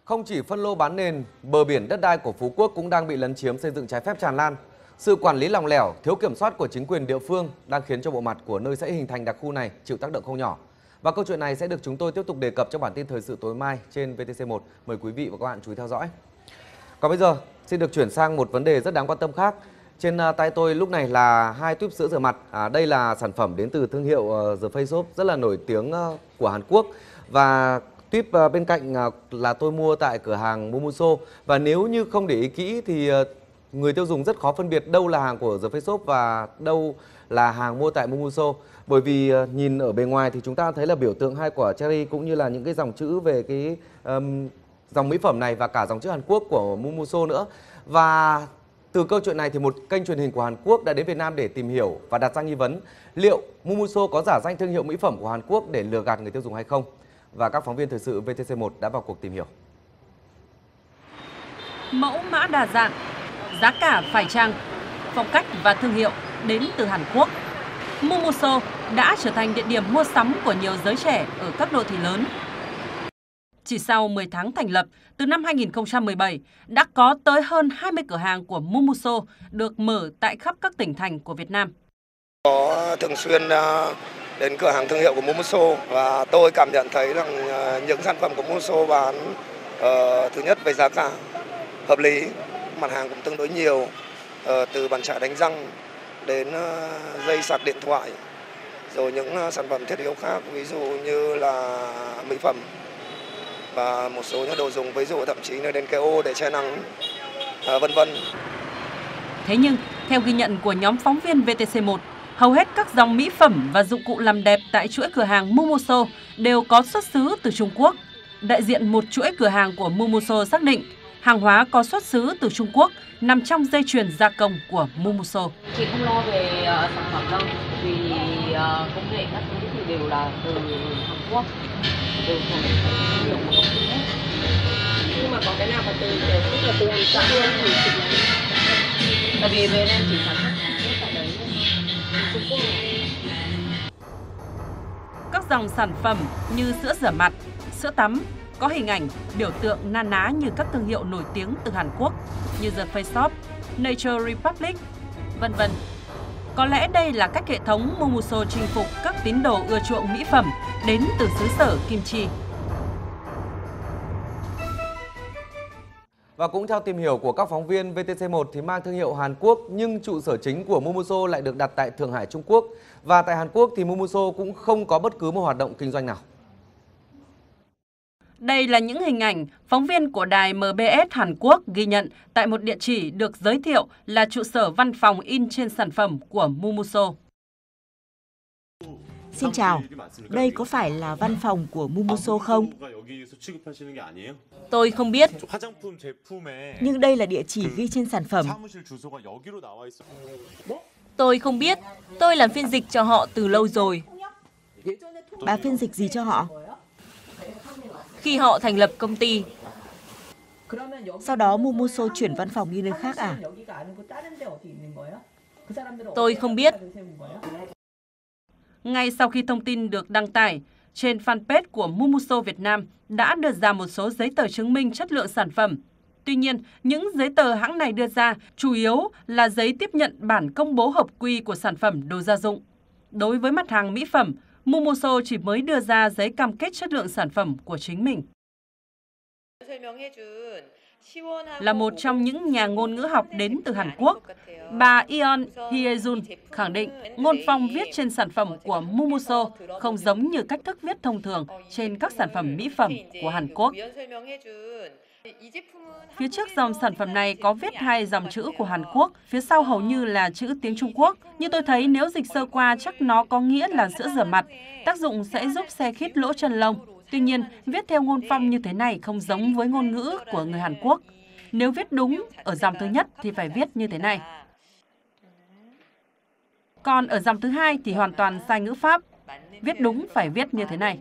Không chỉ phân lô bán nền, bờ biển đất đai của Phú Quốc cũng đang bị lấn chiếm xây dựng trái phép tràn lan. Sự quản lý lỏng lẻo, thiếu kiểm soát của chính quyền địa phương đang khiến cho bộ mặt của nơi sẽ hình thành đặc khu này chịu tác động không nhỏ. Và câu chuyện này sẽ được chúng tôi tiếp tục đề cập trong bản tin thời sự tối mai trên VTC1. Mời quý vị và các bạn chú ý theo dõi. Còn bây giờ, xin được chuyển sang một vấn đề rất đáng quan tâm khác. Trên tay tôi lúc này là 2 tuýp sữa rửa mặt. Đây là sản phẩm đến từ thương hiệu The Face Shop rất là nổi tiếng của Hàn Quốc. Và tuýp bên cạnh là tôi mua tại cửa hàng Mumuso. Và nếu như không để ý kỹ thì người tiêu dùng rất khó phân biệt đâu là hàng của The Face Shop và đâu là hàng mua tại Mumuso. Bởi vì nhìn ở bề ngoài thì chúng ta thấy là biểu tượng 2 quả cherry cũng như là những cái dòng chữ về cái dòng mỹ phẩm này và cả dòng chữ Hàn Quốc của Mumuso nữa. Và từ câu chuyện này thì một kênh truyền hình của Hàn Quốc đã đến Việt Nam để tìm hiểu và đặt ra nghi vấn liệu Mumuso có giả danh thương hiệu mỹ phẩm của Hàn Quốc để lừa gạt người tiêu dùng hay không. Và các phóng viên thời sự VTC1 đã vào cuộc tìm hiểu. Mẫu mã đa dạng, giá cả phải chăng, phong cách và thương hiệu đến từ Hàn Quốc. Mumuso đã trở thành địa điểm mua sắm của nhiều giới trẻ ở các đô thị lớn. Chỉ sau 10 tháng thành lập, từ năm 2017, đã có tới hơn 20 cửa hàng của Mumuso được mở tại khắp các tỉnh thành của Việt Nam. Có thường xuyên đến cửa hàng thương hiệu của Mumuso và tôi cảm nhận thấy rằng những sản phẩm của Mumuso bán thứ nhất về giá cả hợp lý, mặt hàng cũng tương đối nhiều, từ bàn chải đánh răng đến dây sạc điện thoại, rồi những sản phẩm thiết yếu khác, ví dụ như là mỹ phẩm và một số những đồ dùng, ví dụ thậm chí là đến cái ô để che nắng, vân vân. Thế nhưng, theo ghi nhận của nhóm phóng viên VTC1, hầu hết các dòng mỹ phẩm và dụng cụ làm đẹp tại chuỗi cửa hàng Mumuso đều có xuất xứ từ Trung Quốc. Đại diện một chuỗi cửa hàng của Mumuso xác định, hàng hóa có xuất xứ từ Trung Quốc nằm trong dây chuyền gia công của Mumuso. Chị không lo về sản phẩm đâu, vì công nghệ các thứ thì đều là từ Hàn Quốc, đều thuộc thương hiệu của công ty hết. Nhưng mà có cái nào mà từ Hàn Quốc luôn thì chị lấy. Tại vì bên em chỉ sản xuất tại đấy Trung Quốc. Các dòng sản phẩm như sữa rửa mặt, sữa tắm có hình ảnh, biểu tượng na ná như các thương hiệu nổi tiếng từ Hàn Quốc như The Face Shop, Nature Republic, vân vân. Có lẽ đây là cách hệ thống Mumuso chinh phục các tín đồ ưa chuộng mỹ phẩm đến từ xứ sở kim chi. Và cũng theo tìm hiểu của các phóng viên VTC1 thì mang thương hiệu Hàn Quốc nhưng trụ sở chính của Mumuso lại được đặt tại Thượng Hải, Trung Quốc. Và tại Hàn Quốc thì Mumuso cũng không có bất cứ một hoạt động kinh doanh nào. Đây là những hình ảnh phóng viên của đài MBS Hàn Quốc ghi nhận tại một địa chỉ được giới thiệu là trụ sở văn phòng in trên sản phẩm của Mumuso. Xin chào, đây có phải là văn phòng của Mumuso không? Tôi không biết. Nhưng đây là địa chỉ ghi trên sản phẩm. Tôi không biết, tôi làm phiên dịch cho họ từ lâu rồi. Bà phiên dịch gì cho họ? Khi họ thành lập công ty. Sau đó Mumuso chuyển văn phòng đi nơi khác à? Tôi không biết. Ngay sau khi thông tin được đăng tải, trên fanpage của Mumuso Việt Nam đã đưa ra một số giấy tờ chứng minh chất lượng sản phẩm. Tuy nhiên, những giấy tờ hãng này đưa ra chủ yếu là giấy tiếp nhận bản công bố hợp quy của sản phẩm đồ gia dụng. Đối với mặt hàng mỹ phẩm, Mumuso chỉ mới đưa ra giấy cam kết chất lượng sản phẩm của chính mình. Là một trong những nhà ngôn ngữ học đến từ Hàn Quốc, bà Yeon Hyejun khẳng định ngôn phong viết trên sản phẩm của Mumuso không giống như cách thức viết thông thường trên các sản phẩm mỹ phẩm của Hàn Quốc. Phía trước dòng sản phẩm này có viết 2 dòng chữ của Hàn Quốc, phía sau hầu như là chữ tiếng Trung Quốc. Như tôi thấy nếu dịch sơ qua chắc nó có nghĩa là sữa rửa mặt, tác dụng sẽ giúp xe khít lỗ chân lông. Tuy nhiên, viết theo ngôn phong như thế này không giống với ngôn ngữ của người Hàn Quốc. Nếu viết đúng ở dòng thứ nhất thì phải viết như thế này. Còn ở dòng thứ hai thì hoàn toàn sai ngữ pháp. Viết đúng phải viết như thế này.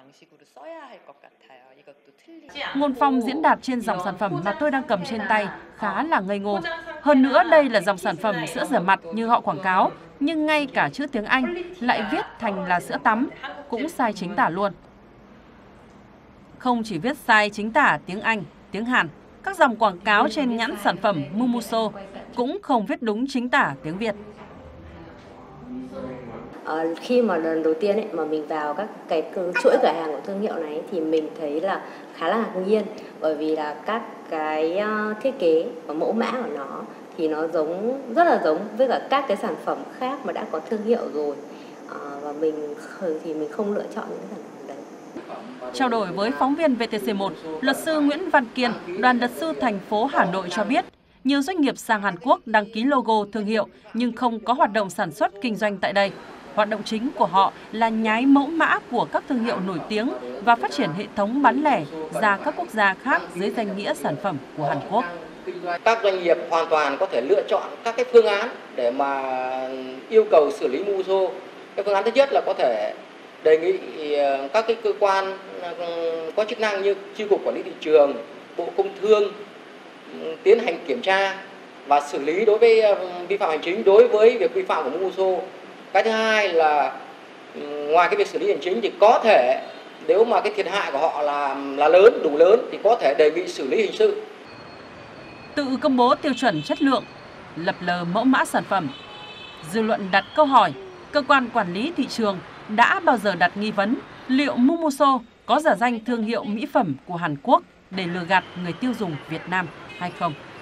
Ngôn phong diễn đạt trên dòng sản phẩm mà tôi đang cầm trên tay khá là ngây ngô. Hơn nữa đây là dòng sản phẩm sữa rửa mặt như họ quảng cáo, nhưng ngay cả chữ tiếng Anh lại viết thành là sữa tắm, cũng sai chính tả luôn. Không chỉ viết sai chính tả tiếng Anh, tiếng Hàn. Các dòng quảng cáo trên nhãn sản phẩm Mumuso cũng không viết đúng chính tả tiếng Việt. Khi mà lần đầu tiên mà mình vào các cái chuỗi cửa hàng của thương hiệu này thì mình thấy là khá là ngạc nhiên, bởi vì là các cái thiết kế và mẫu mã của nó thì nó rất là giống với cả các cái sản phẩm khác mà đã có thương hiệu rồi, và mình không lựa chọn những cái sản phẩm đấy. Trao đổi với phóng viên VTC1, luật sư Nguyễn Văn Kiên, đoàn luật sư thành phố Hà Nội cho biết, nhiều doanh nghiệp sang Hàn Quốc đăng ký logo thương hiệu nhưng không có hoạt động sản xuất kinh doanh tại đây. Hoạt động chính của họ là nhái mẫu mã của các thương hiệu nổi tiếng và phát triển hệ thống bán lẻ ra các quốc gia khác dưới danh nghĩa sản phẩm của Hàn Quốc. Các doanh nghiệp hoàn toàn có thể lựa chọn các cái phương án để mà yêu cầu xử lý Mumuso. Cái phương án thứ nhất là có thể đề nghị các cái cơ quan có chức năng như Chi cục Quản lý thị trường, Bộ Công Thương tiến hành kiểm tra và xử lý đối với vi phạm hành chính đối với việc vi phạm của Mumuso. Cái thứ hai là ngoài cái việc xử lý hành chính thì có thể nếu mà cái thiệt hại của họ là lớn, đủ lớn thì có thể đề nghị xử lý hình sự. Tự công bố tiêu chuẩn chất lượng, lập lờ mẫu mã sản phẩm. Dư luận đặt câu hỏi, cơ quan quản lý thị trường đã bao giờ đặt nghi vấn liệu Mumuso có giả danh thương hiệu mỹ phẩm của Hàn Quốc để lừa gạt người tiêu dùng Việt Nam hay không?